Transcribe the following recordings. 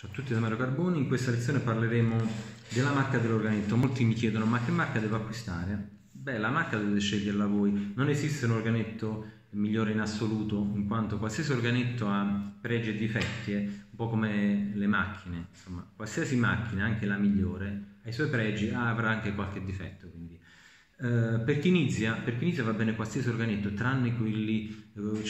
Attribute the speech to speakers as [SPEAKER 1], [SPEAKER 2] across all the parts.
[SPEAKER 1] Ciao a tutti da Mario Carboni. In questa lezione parleremo della marca dell'organetto. Molti mi chiedono: ma che marca devo acquistare? Beh, la marca dovete sceglierla voi. Non esiste un organetto migliore in assoluto, in quanto qualsiasi organetto ha pregi e difetti, un po' come le macchine. Insomma, qualsiasi macchina, anche la migliore, ha i suoi pregi, avrà anche qualche difetto. Quindi per chi inizia va bene qualsiasi organetto, tranne quelli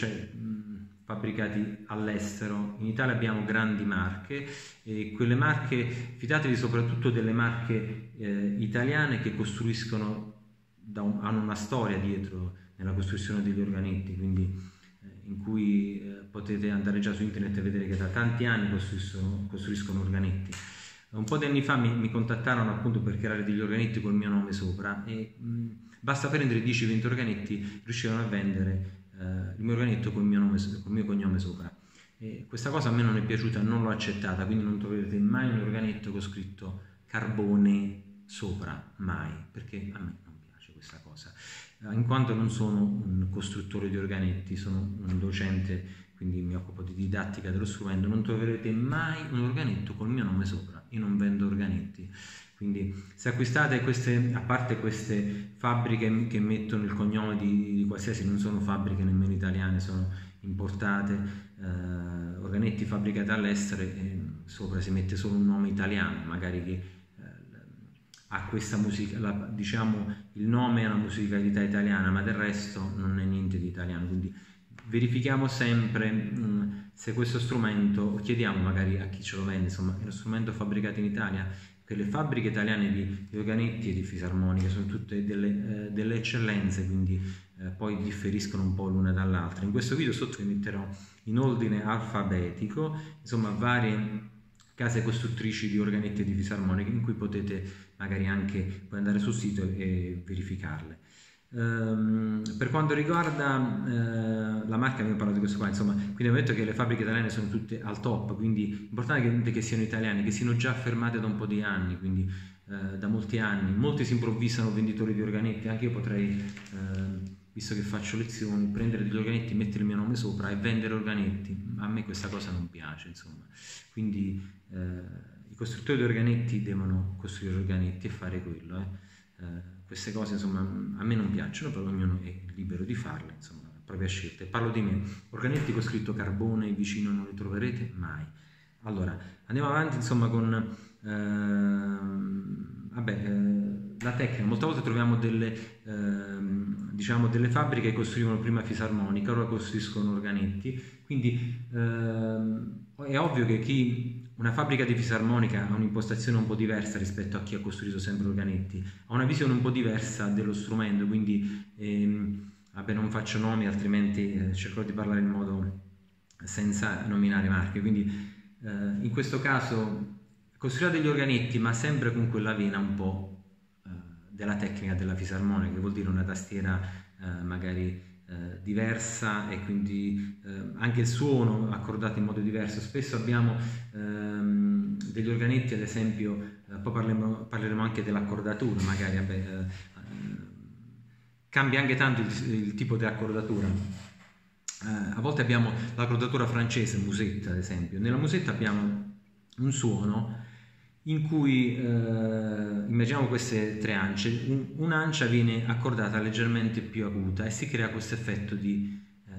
[SPEAKER 1] fabbricati all'estero. In Italia abbiamo grandi marche e quelle marche, fidatevi soprattutto delle marche italiane che costruiscono, hanno una storia dietro nella costruzione degli organetti, quindi in cui potete andare già su internet e vedere che da tanti anni costruiscono organetti. Un po' di anni fa mi contattarono appunto per creare degli organetti col mio nome sopra e basta prendere 10-20 organetti, riuscivano a vendere il mio organetto col mio cognome sopra. E questa cosa a me non è piaciuta, non l'ho accettata, quindi non troverete mai un organetto con scritto Carbone sopra, mai, perché a me non piace questa cosa, in quanto non sono un costruttore di organetti, sono un docente, quindi mi occupo di didattica dello strumento. Non troverete mai un organetto col mio nome sopra, io non vendo organetti. Quindi se acquistate a parte queste fabbriche che mettono il cognome di qualsiasi, non sono fabbriche nemmeno italiane, sono importate, organetti fabbricati all'estero e sopra si mette solo un nome italiano, magari che ha questa musica, diciamo il nome è una musicalità italiana, ma del resto non è niente di italiano. Quindi verifichiamo sempre se questo strumento, chiediamo magari a chi ce lo vende, insomma, è uno strumento fabbricato in Italia. Che le fabbriche italiane di organetti e di fisarmonica sono tutte delle eccellenze, quindi poi differiscono un po' l'una dall'altra. In questo video sotto vi metterò in ordine alfabetico, insomma, varie case costruttrici di organetti e di fisarmonica, in cui potete magari anche poi andare sul sito e verificarle. Per quanto riguarda la marca, abbiamo parlato di questo qua, insomma, quindi abbiamo detto che le fabbriche italiane sono tutte al top, quindi è importante che siano italiane, che siano già affermate da un po' di anni, quindi da molti anni. Molti si improvvisano venditori di organetti, anche io potrei, visto che faccio lezioni, prendere degli organetti, mettere il mio nome sopra e vendere organetti. A me questa cosa non piace, insomma. Quindi i costruttori di organetti devono costruire organetti e fare quello, queste cose insomma a me non piacciono, però ognuno è libero di farle, insomma, propria scelta. Parlo di me, organetti con scritto Carbone vicino non li troverete mai. Allora andiamo avanti, insomma, con la tecnica. Molte volte troviamo delle fabbriche che costruivano prima fisarmonica, ora costruiscono organetti, quindi è ovvio che una fabbrica di fisarmonica ha un'impostazione un po' diversa rispetto a chi ha costruito sempre organetti, ha una visione un po' diversa dello strumento, quindi non faccio nomi, altrimenti cercherò di parlare in modo senza nominare marche. Quindi in questo caso costruire degli organetti, ma sempre con quella vena un po' della tecnica della fisarmonica, che vuol dire una tastiera magari diversa e quindi anche il suono accordato in modo diverso. Spesso abbiamo degli organetti, ad esempio, poi parleremo anche dell'accordatura, magari cambia anche tanto il tipo di accordatura. A volte abbiamo l'accordatura francese, musetta ad esempio. Nella musetta abbiamo un suono in cui immaginiamo queste tre ance, un'ancia viene accordata leggermente più acuta e si crea questo effetto di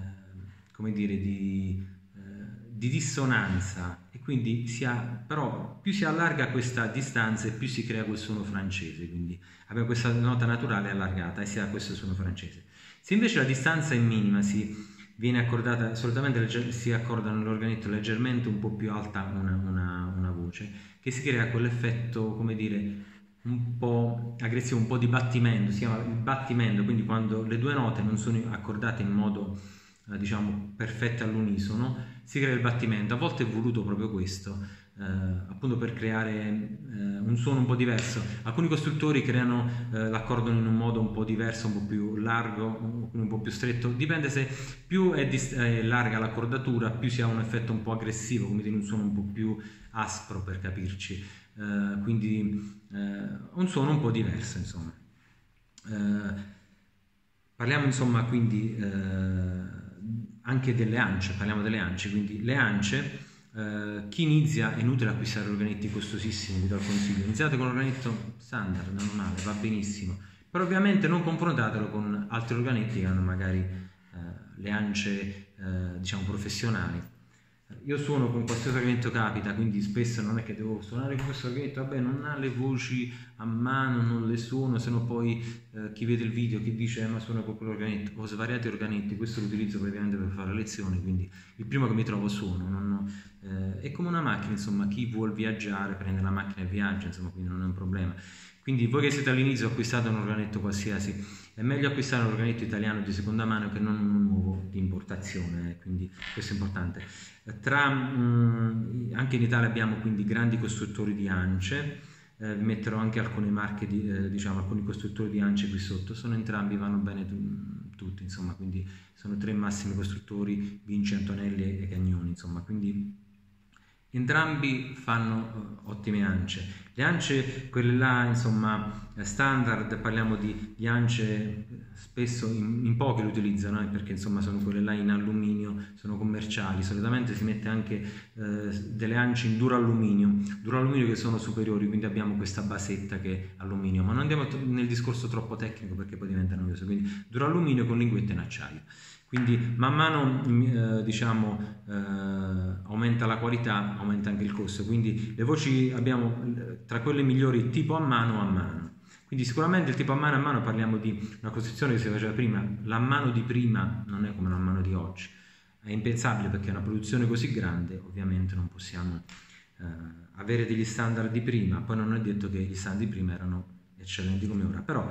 [SPEAKER 1] dissonanza, e quindi però più si allarga questa distanza e più si crea quel suono francese, quindi abbiamo questa nota naturale allargata e si ha questo suono francese. Se invece la distanza è minima, viene accordata, solitamente si accorda nell'organetto leggermente un po' più alta una voce, che si crea quell'effetto, come dire, un po' aggressivo, un po' di battimento, si chiama il battimento, quindi quando le due note non sono accordate in modo diciamo perfetto all'unisono, si crea il battimento. A volte è voluto proprio questo, appunto per creare un suono un po' diverso. Alcuni costruttori l'accordano in un modo un po' diverso, un po' più largo, un po' più stretto, dipende. Se più è larga l'accordatura, più si ha un effetto un po' aggressivo, come dire un suono un po' più aspro, per capirci, quindi un suono un po' diverso, insomma. Parliamo insomma quindi anche delle ance, quindi le ance chi inizia è inutile acquistare organetti costosissimi, vi do il consiglio, iniziate con un organetto standard, normale, va benissimo, però ovviamente non confrontatelo con altri organetti che hanno magari le ance diciamo professionali. Io suono con qualsiasi organetto capita, quindi spesso non è che devo suonare con questo organetto, vabbè, non ha le voci a mano, non le suono, se no poi chi vede il video, chi dice ma suono con quell'organetto, ho svariati organetti, questo lo utilizzo praticamente per fare lezioni, quindi il primo che mi trovo suono, è come una macchina, insomma, chi vuol viaggiare prende la macchina e viaggia, insomma, quindi non è un problema. Quindi voi che siete all'inizio acquistate un organetto qualsiasi, è meglio acquistare un organetto italiano di seconda mano che non uno nuovo di importazione, quindi questo è importante. Anche in Italia abbiamo quindi grandi costruttori di ance, vi metterò anche alcune marche, diciamo alcuni costruttori di ance qui sotto, sono entrambi, vanno bene tutti, insomma, quindi sono 3 massimi costruttori, Vinci, Antonelli e Cagnoni, insomma, quindi entrambi fanno ottime ance. Le ance, quelle là, insomma, standard, parliamo di ance, spesso in pochi le utilizzano, perché insomma sono quelle là in alluminio, sono commerciali, solitamente si mette anche delle ance in duralluminio che sono superiori, quindi abbiamo questa basetta che è alluminio, ma non andiamo nel discorso troppo tecnico perché poi diventa noioso, quindi duralluminio con linguette in acciaio. Quindi man mano diciamo aumenta la qualità, aumenta anche il costo, quindi le voci abbiamo tra quelle migliori tipo a mano. Quindi sicuramente il tipo a mano parliamo di una costruzione che si faceva prima, la mano di prima non è come la mano di oggi, è impensabile perché è una produzione così grande, ovviamente non possiamo avere degli standard di prima, poi non è detto che gli standard di prima erano eccellenti come ora, però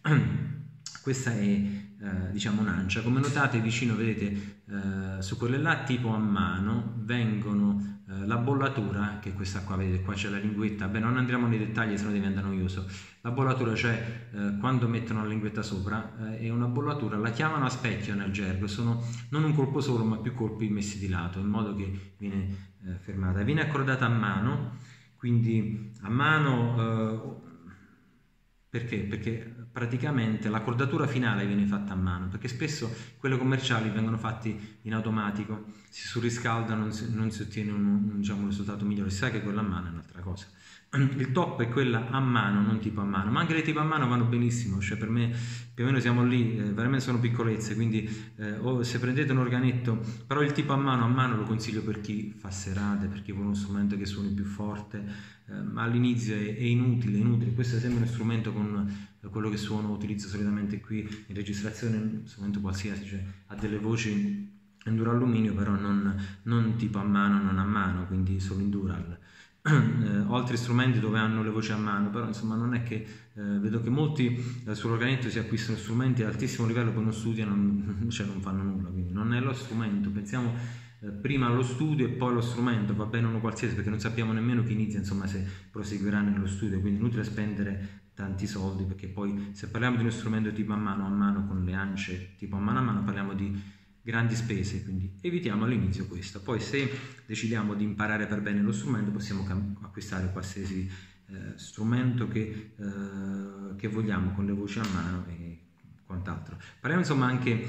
[SPEAKER 1] questa è diciamo un'ancia. Come notate vicino, vedete su quelle là tipo a mano vengono la bollatura, che è questa qua, vedete qua c'è la linguetta, beh non andremo nei dettagli se no diventa noioso. La bollatura, cioè quando mettono la linguetta sopra, è una bollatura, la chiamano a specchio nel gergo, sono non un colpo solo ma più colpi messi di lato in modo che viene fermata, viene accordata a mano, quindi a mano perché? Perché praticamente l'accordatura finale viene fatta a mano, perché spesso quelle commerciali vengono fatti in automatico, si surriscalda, non si ottiene diciamo, un risultato migliore, si sa che quella a mano è un'altra cosa. Il top è quella a mano, non tipo a mano, ma anche le tipo a mano vanno benissimo, cioè per me più o meno siamo lì, veramente sono piccolezze, quindi se prendete un organetto, però il tipo a mano lo consiglio per chi fa serate, per chi vuole uno strumento che suoni più forte, ma all'inizio è inutile, questo è sempre uno strumento con quello che suono, utilizzo solitamente qui in registrazione, un strumento qualsiasi, cioè ha delle voci in duralluminio, però non tipo a mano, quindi solo in dural. Ho altri strumenti dove hanno le voci a mano, però insomma non è che vedo che molti sull'organetto si acquistano strumenti ad altissimo livello, poi non studiano, cioè non fanno nulla, quindi non è lo strumento, pensiamo prima allo studio e poi allo strumento, va bene uno qualsiasi, perché non sappiamo nemmeno chi inizia, insomma, se proseguirà nello studio, quindi è inutile spendere tanti soldi, perché poi se parliamo di uno strumento tipo a mano con le ance tipo a mano parliamo di grandi spese, quindi evitiamo all'inizio questo. Poi se decidiamo di imparare per bene lo strumento possiamo acquistare qualsiasi strumento che vogliamo con le voci a mano e quant'altro. Parliamo insomma anche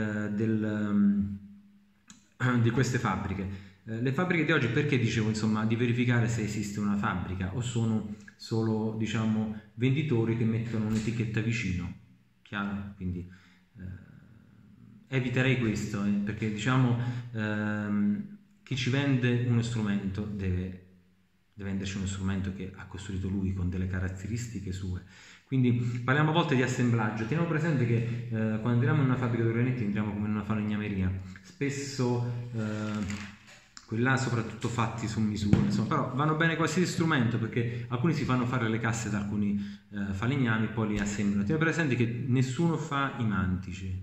[SPEAKER 1] di queste fabbriche. Le fabbriche di oggi, perché dicevo insomma di verificare se esiste una fabbrica o sono solo diciamo venditori che mettono un'etichetta vicino, chiaro? Quindi eviterei questo, perché diciamo chi ci vende uno strumento deve venderci uno strumento che ha costruito lui con delle caratteristiche sue. Quindi parliamo a volte di assemblaggio, teniamo presente che quando entriamo in una fabbrica di organetti entriamo come in una falegnameria, spesso quelli là soprattutto fatti su misura, insomma, però vanno bene qualsiasi strumento, perché alcuni si fanno fare le casse da alcuni falegnami e poi li assemblano. Tieni presente che nessuno fa i mantici,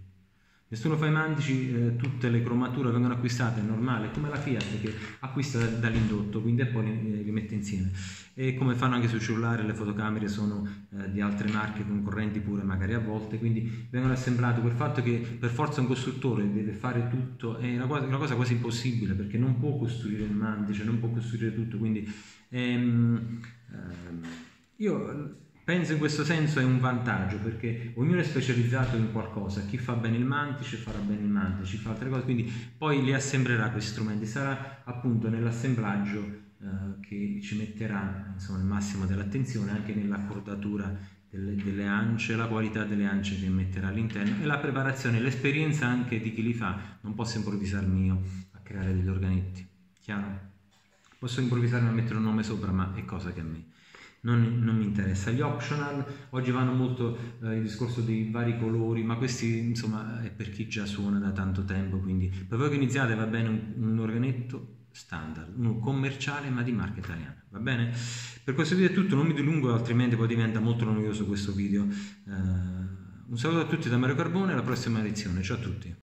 [SPEAKER 1] tutte le cromature vengono acquistate, è normale, come la Fiat che acquista dall'indotto, quindi e poi li mette insieme. E come fanno anche sui cellulari, le fotocamere sono di altre marche concorrenti pure magari a volte, quindi vengono assemblate. Quel fatto che per forza un costruttore deve fare tutto è una cosa quasi impossibile, perché non può costruire il mantice, non può costruire tutto, quindi io penso in questo senso è un vantaggio, perché ognuno è specializzato in qualcosa, chi fa bene il mantice farà bene il mantice, chi fa altre cose, quindi poi li assembrerà questi strumenti, sarà appunto nell'assemblaggio che ci metterà insomma il massimo dell'attenzione anche nell'accordatura delle ance, la qualità delle ance che metterà all'interno e la preparazione, l'esperienza anche di chi li fa. Non posso improvvisarmi io a creare degli organetti, chiaro? Posso improvvisarmi a mettere un nome sopra, ma è cosa che a me non mi interessa. Gli optional oggi vanno molto il discorso dei vari colori, ma questi insomma è per chi già suona da tanto tempo, quindi per voi che iniziate va bene un organetto standard, uno commerciale ma di marca italiana, va bene? Per questo video è tutto, non mi dilungo altrimenti poi diventa molto noioso questo video. Un saluto a tutti da Mario Carbone, alla prossima lezione, ciao a tutti.